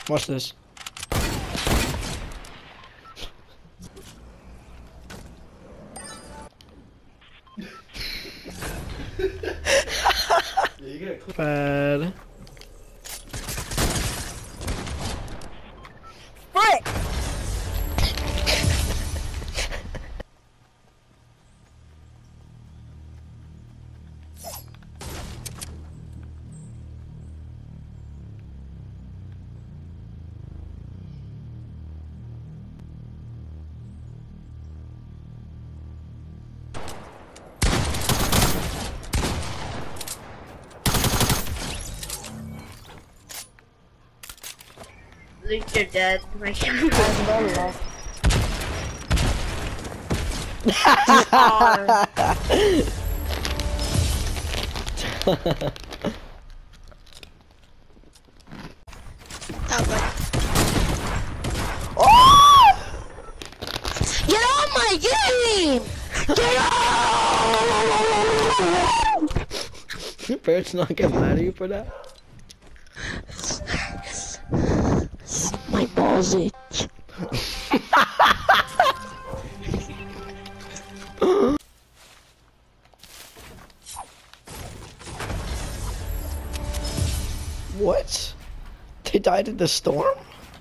Watch this. Bad. Frick! Luke, you're dead. My Oh! Get on my game! Get on! Bird's not get mad at you for that? My balls itch. What? They died in the storm?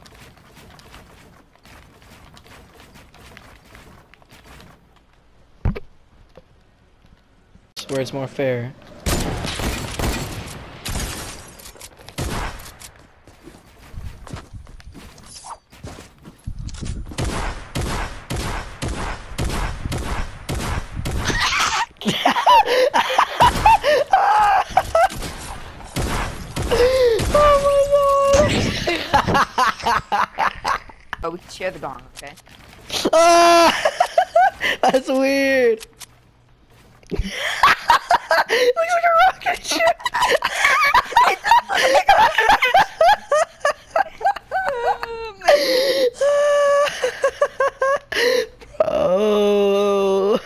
Where it's more fair. Oh, we can share the gong, okay? That's weird. Looks like a rocket ship. Bro.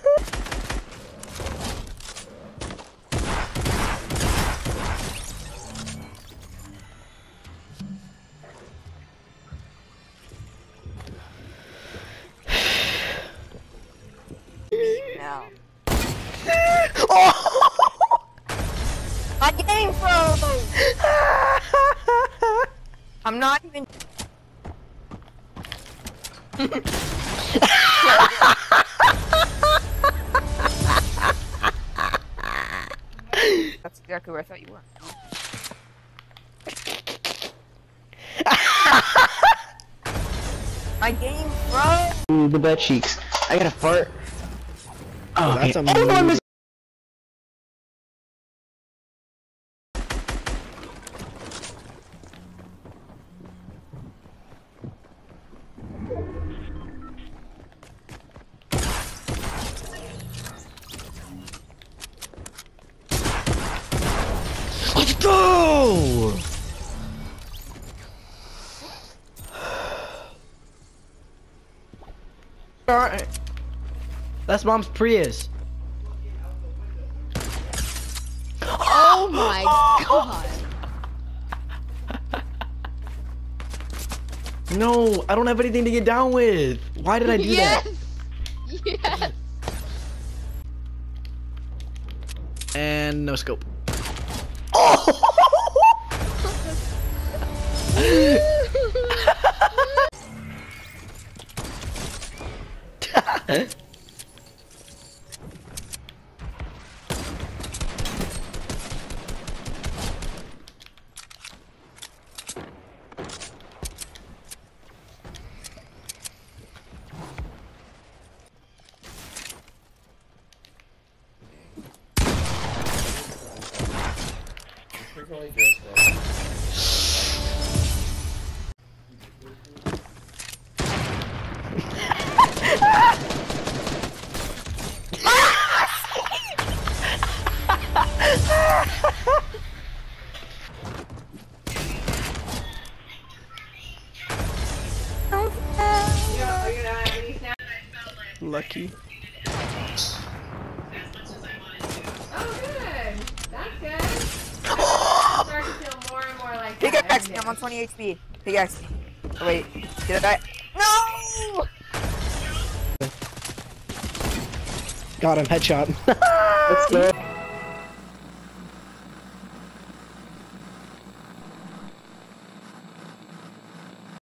Now. Oh! My game froze! I'm not even. That's exactly where I thought you were. My game froze! Ooh, the butt cheeks. I got a fart. Oh, That's okay. amazing. Let's go! Alright. That's Mom's Prius. Oh my god. No, I don't have anything to get down with. Why did I do that? Yes. And no scope. Oh! Lucky. Oh, good. That's good. I'm starting to feel more and more like Pick that it back, every day. I'm on 20 HP. Hey guys. Oh, wait. Did I? No! Got him, headshot. Let's go.